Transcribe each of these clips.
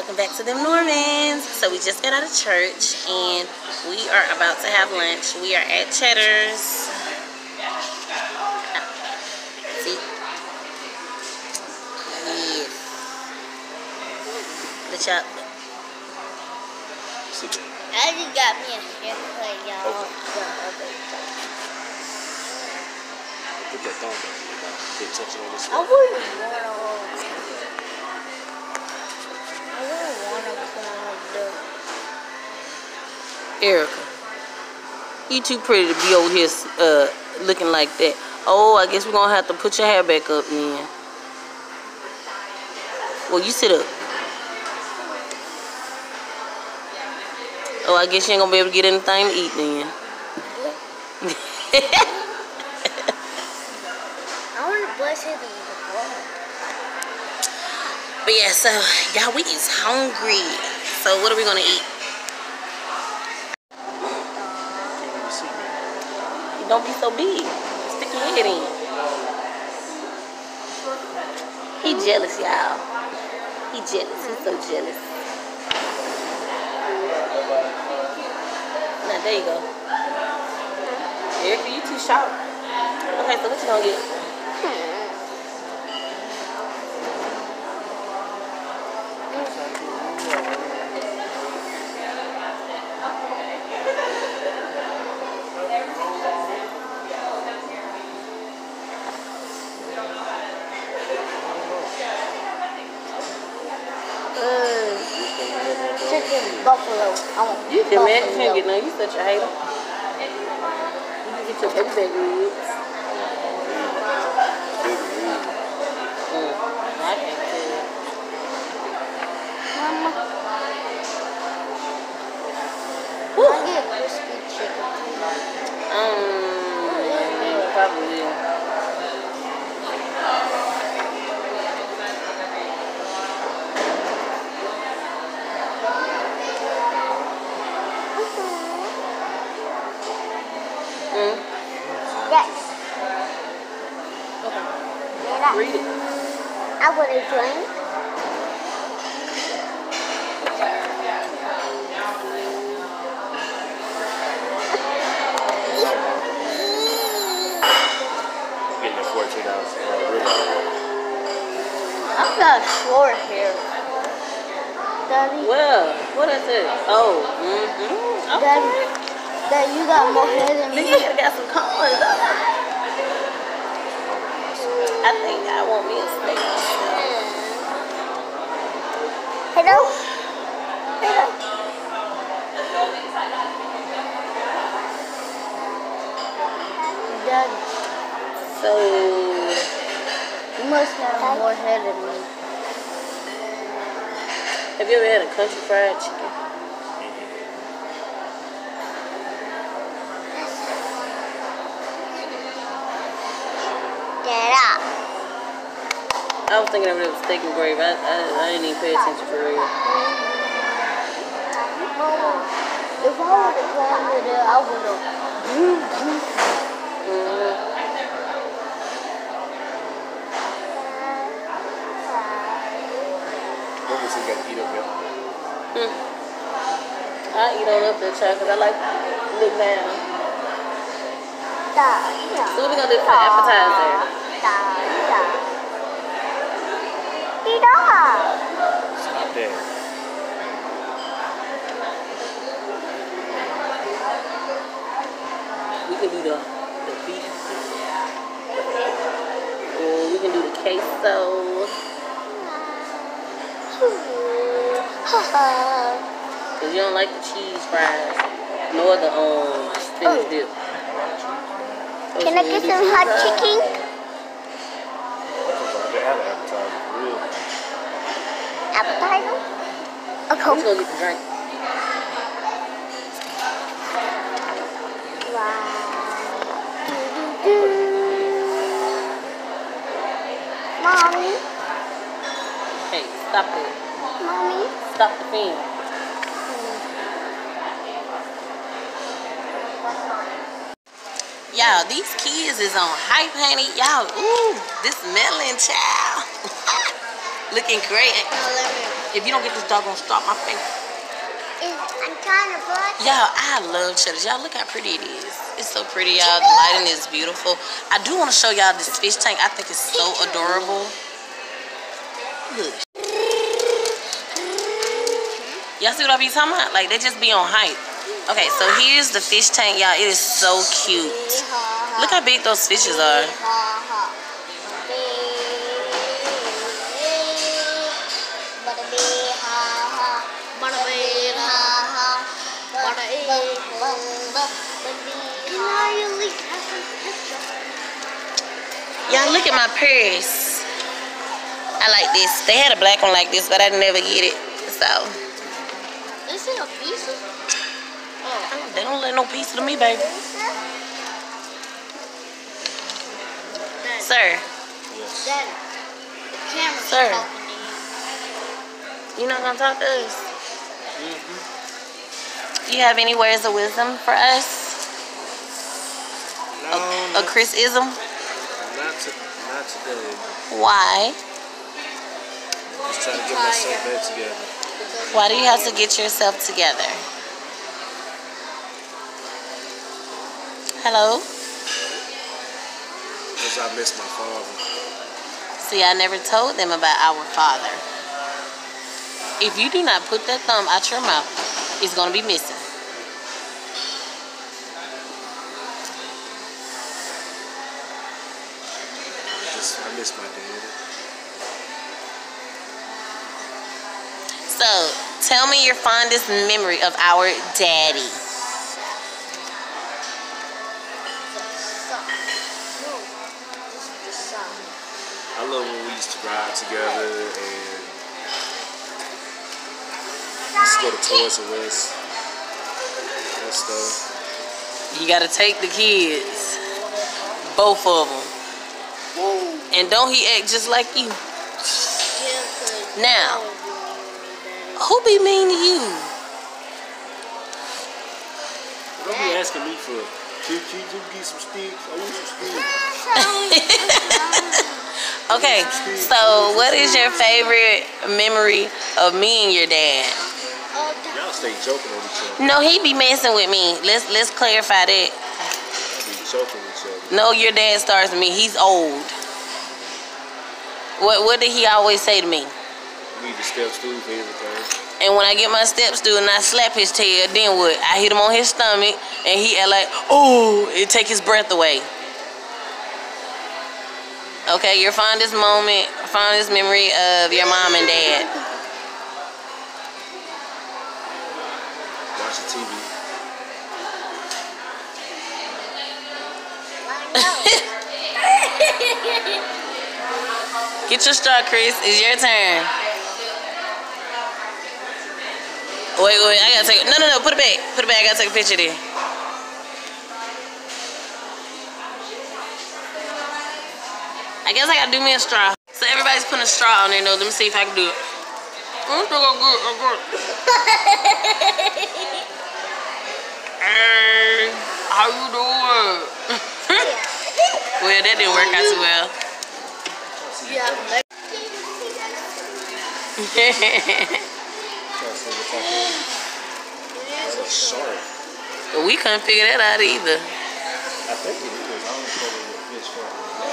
welcome back to them Normans. So we just got out of church and we are about to have lunch. We are at Cheddar's. See? Yes. The chocolate. I just got me a haircut, y'all. Put that thumb down. Pay attention on this I wouldn't want to climb the... Erica, you too pretty to be over here looking like that. Oh, I guess we're going to have to put your hair back up then. Well, you sit up. Oh, I guess you ain't going to be able to get anything to eat then. I want to brush it in the water. But yeah, so y'all, we is hungry. So what are we gonna eat? Don't be so big. Stick your head in. He jealous, y'all. He jealous. He's so jealous. Now there you go. Erica, you too sharp. Okay, so what you gonna get? Chicken buffalo. You can get none. You such a hater. You can get your baby back ribs. I can't tell. Mama. I get crispy chicken. Probably will. Yes. Okay. Yeah, Read it. I want to drink. Getting the 14 ounce I've got short hair. Daddy. Well, what is it? Oh, okay. Daddy, you got more hair than me. You got some colors. I think I want me a steak. Hello? Hello? Daddy. So, You must have more hair than me. have you ever had a country fried chicken? Get up. I was thinking of it was steak and gravy. I didn't even pay attention for real. If I would have climbed it, I would have. What was he gonna eat up here? I eat on up there, child, because I like to look down. So what we gonna do for the appetizer? Stop there. We can do the beef. Or we can do the queso. Because you don't like the cheese fries, nor the spinach dip. Can I get some hot chicken? They have an appetizer for real. Appetizer? I'm just gonna get the drink. Wow. Mommy? Hey, stop it. Mommy? Stop the film. Y'all, these kids is on hype, honey. Y'all, ooh, this melon child. Looking great. No, let me. If you don't get this doggone straw, my face. I'm trying to brush. Y'all, I love cheddars. Y'all, look how pretty it is. It's so pretty, y'all. The lighting is beautiful. I do want to show y'all this fish tank. I think it's so adorable. Look. Y'all see what I be talking about? Like, they just be on hype. Okay, so here's the fish tank, y'all. It is so cute. Look how big those fishes are. Y'all, look at my purse. I like this. They had a black one like this, but I never get it. So. Is it a piece of? Oh, they don't let no piece of me, baby. Sir. Daddy, the camera's Sir. talking to you. You not gonna talk to us? You have any words of wisdom for us? No, A Chris-ism? not today. Why? Just trying to get myself back together. Why do you have to get yourself together? Hello? Because I miss my father. See, I never told them about our father. If you do not put that thumb out your mouth, it's going to be missing. I miss my dad. So, tell me your fondest memory of our daddy. I love when we used to ride together and used to go to Toys R Us and stuff. You got to take the kids. Both of them. And don't he act just like you? Now, who be mean to you? Don't be asking me for, can you get some sticks? I want some sticks. Okay, so what is your favorite memory of me and your dad? Y'all stay joking on each other. No, he be messing with me. Let's clarify that. Y'all be joking with each other. No, your dad starts with me. He's old. What did he always say to me? You need the step stool for everything. And when I get my step stool and I slap his tail, then what? I hit him on his stomach and he act like, oh, it take his breath away. Okay, your fondest moment, fondest memory of your mom and dad. Watching TV. Get your straw, Chris. It's your turn. Wait, I gotta take it. No, put it back. Put it back. I gotta take a picture there. I guess I gotta do me a straw. So everybody's putting a straw on their nose. Let me see if I can do it. I'm good. Hey, how you doing? Well, that didn't work out too well. Yeah. That's a shark. But we couldn't figure that out either. I think it is. I don't know what fish for.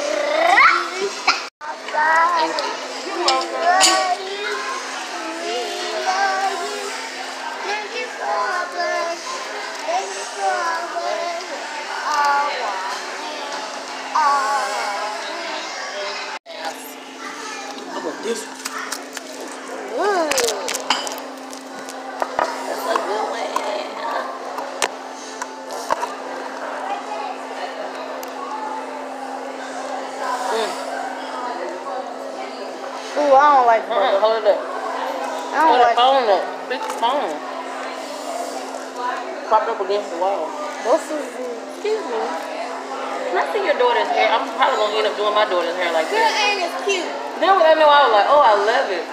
Thank you. How about this one? That's a good one. Ooh, I don't like that. Hold it up. I don't like phone up. Pick the phone. Propped up against the wall. What's this? Excuse me. Can I see your daughter's hair? I'm probably gonna end up doing my daughter's hair like Girl, that. ain't as cute. Then I know I was like, oh, I love it.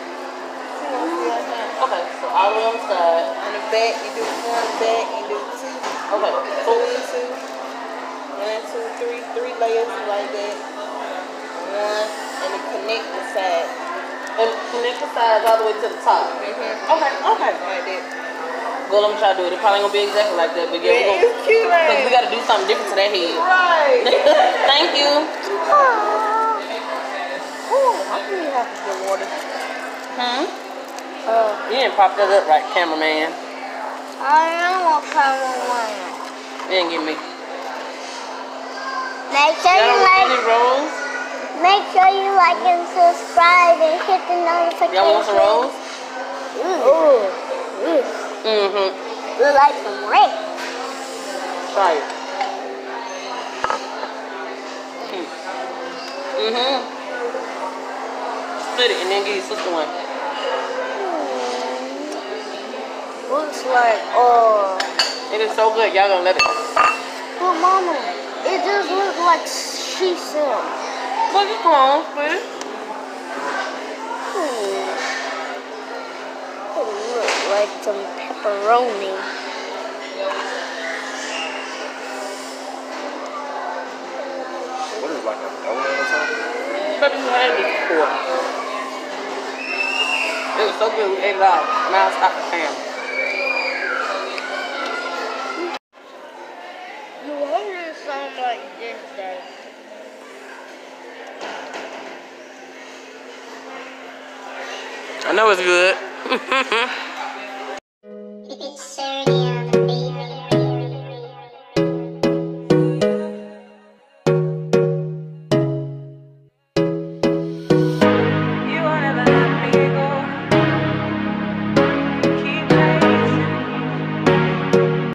Okay, so all the way on the side. On the back, you do one back, you do two. Okay. Two. 1, 2, 3 layers like that. One, and then connect the side. And connect the sides all the way to the top. Okay. Like that. Girl, I'm trying to do it. It probably ain't gonna be exactly like that, but yeah, we're gonna, It's cute, because we gotta do something different to that head. Right. Thank you. Oh, I really have to get water. You didn't pop that up right, cameraman. I don't want cameraman. You didn't give me. Make sure you like. Any rolls? Make sure you like and subscribe and hit the notification. Y'all want some rolls? We like some red. Try it. Split it and then give your sister one. Looks like, It is so good. Y'all gonna let it. But mama, it just looks like she said. Well, just go on, split it. It looks like some pepperoni. What is like a donut or something? Maybe you had it before. It was so good, we ate it all. Now it's stop the camera. You wanted something like this, Dad. I know it's good. It's serious.